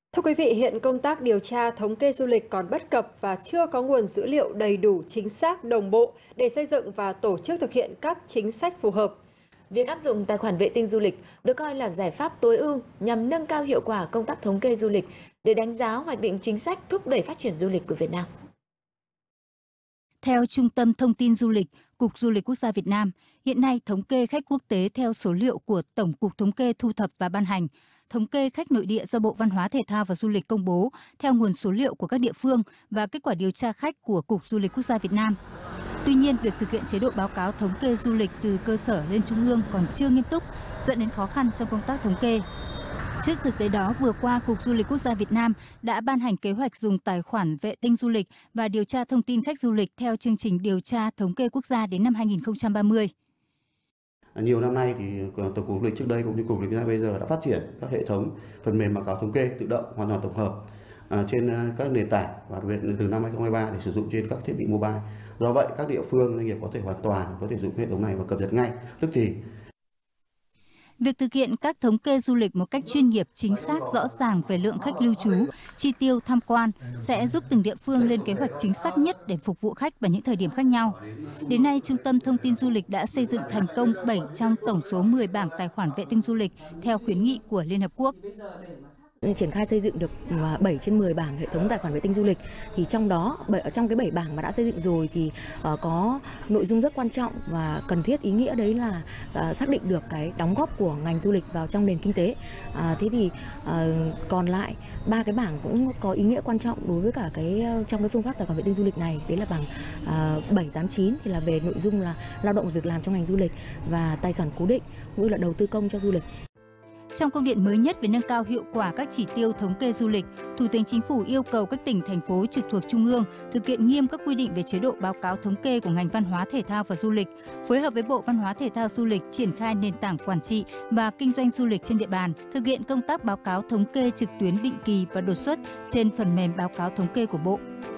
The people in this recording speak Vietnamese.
Thưa quý vị, hiện công tác điều tra thống kê du lịch còn bất cập và chưa có nguồn dữ liệu đầy đủ, chính xác, đồng bộ để xây dựng và tổ chức thực hiện các chính sách phù hợp. Việc áp dụng tài khoản vệ tinh du lịch được coi là giải pháp tối ưu nhằm nâng cao hiệu quả công tác thống kê du lịch để đánh giá hoạch định chính sách thúc đẩy phát triển du lịch của Việt Nam. Theo Trung tâm Thông tin Du lịch, Cục Du lịch Quốc gia Việt Nam, hiện nay thống kê khách quốc tế theo số liệu của Tổng cục Thống kê thu thập và ban hành, thống kê khách nội địa do Bộ Văn hóa Thể thao và Du lịch công bố theo nguồn số liệu của các địa phương và kết quả điều tra khách của Cục Du lịch Quốc gia Việt Nam. Tuy nhiên, việc thực hiện chế độ báo cáo thống kê du lịch từ cơ sở lên trung ương còn chưa nghiêm túc, dẫn đến khó khăn trong công tác thống kê. Trước thực tế đó, vừa qua, Cục Du lịch Quốc gia Việt Nam đã ban hành kế hoạch dùng tài khoản vệ tinh du lịch và điều tra thông tin khách du lịch theo chương trình điều tra thống kê quốc gia đến năm 2030. Nhiều năm nay thì Tổng cục Du lịch trước đây cũng như Cục Du lịch Việt Nam bây giờ đã phát triển các hệ thống phần mềm báo cáo thống kê tự động hoàn toàn tổng hợp trên các nền tảng và đặc biệt từ năm 2023 để sử dụng trên các thiết bị mobile. Do vậy, các địa phương doanh nghiệp có thể hoàn toàn có thể dùng hệ thống này và cập nhật ngay tức thì. Việc thực hiện các thống kê du lịch một cách chuyên nghiệp, chính xác, rõ ràng về lượng khách lưu trú, chi tiêu tham quan sẽ giúp từng địa phương lên kế hoạch chính xác nhất để phục vụ khách vào những thời điểm khác nhau. Đến nay, Trung tâm Thông tin Du lịch đã xây dựng thành công 7 trong tổng số 10 bảng tài khoản vệ tinh du lịch theo khuyến nghị của Liên Hợp Quốc. Triển khai xây dựng được 7 trên 10 bảng hệ thống tài khoản vệ tinh du lịch, thì trong đó trong cái 7 bảng mà đã xây dựng rồi thì có nội dung rất quan trọng và cần thiết, ý nghĩa đấy là xác định được cái đóng góp của ngành du lịch vào trong nền kinh tế. Thế thì còn lại 3 cái bảng cũng có ý nghĩa quan trọng đối với cả trong cái phương pháp tài khoản vệ tinh du lịch này, đấy là bảng 7, 8, 9 thì là về nội dung là lao động và việc làm trong ngành du lịch và tài sản cố định cũng như là đầu tư công cho du lịch. Trong công điện mới nhất về nâng cao hiệu quả các chỉ tiêu thống kê du lịch, Thủ tướng Chính phủ yêu cầu các tỉnh, thành phố trực thuộc Trung ương thực hiện nghiêm các quy định về chế độ báo cáo thống kê của ngành văn hóa, thể thao và du lịch, phối hợp với Bộ Văn hóa, Thể thao, Du lịch triển khai nền tảng quản trị và kinh doanh du lịch trên địa bàn, thực hiện công tác báo cáo thống kê trực tuyến định kỳ và đột xuất trên phần mềm báo cáo thống kê của Bộ.